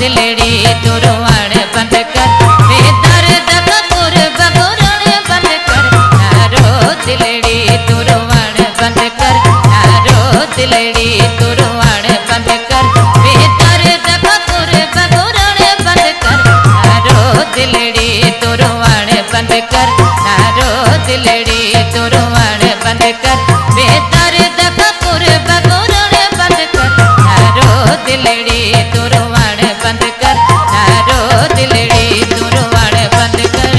दिलड़ी तू रोवण बंद कर, बेदर्द कपूर बगुरण बंद कर, रो दिलड़ी तू रोवण बंद कर, रो दिलड़ी तू रोवण बंद कर, बेदर्द कपूर बगुरण बंद कर, रो दिलड़ी तू रोवण बंद कर, रो दिलड़ी तू रोवण बंद कर, बेदर्द कपूर बगुरण बंद कर, रो दिलड़ी तू रोवण बंद कर, रो दिलड़ी तू रोवण बंद कर।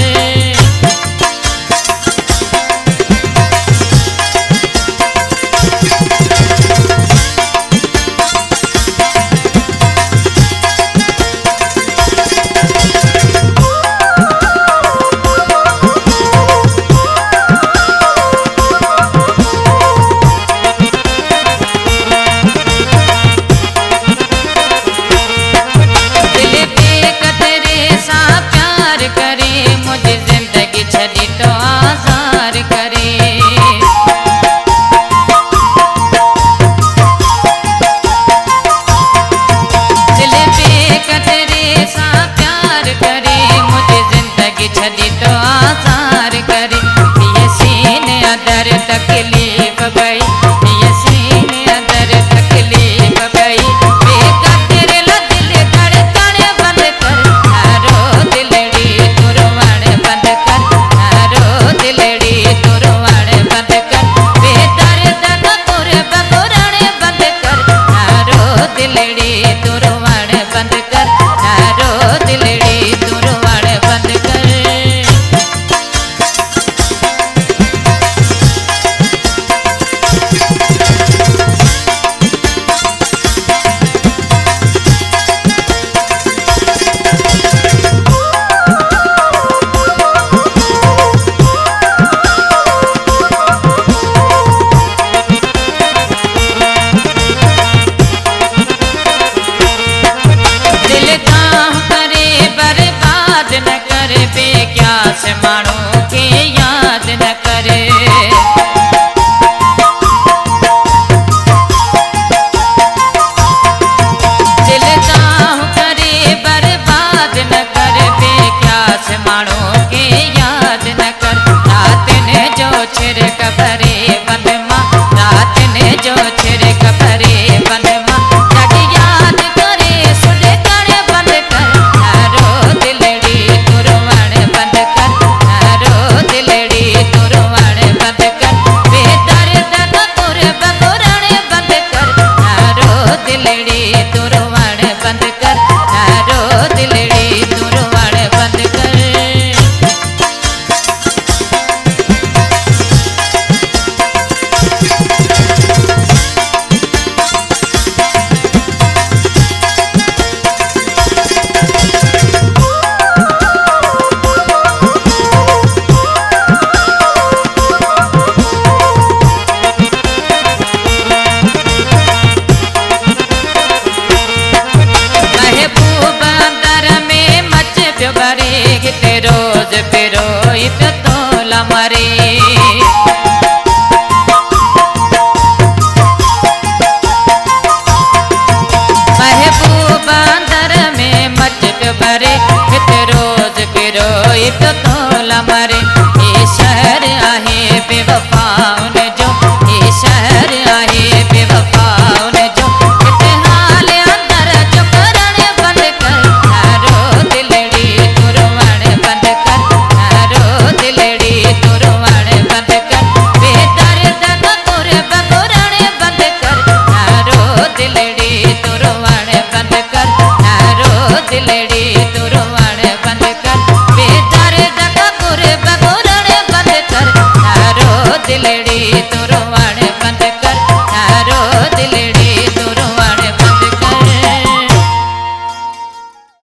दिलड़ी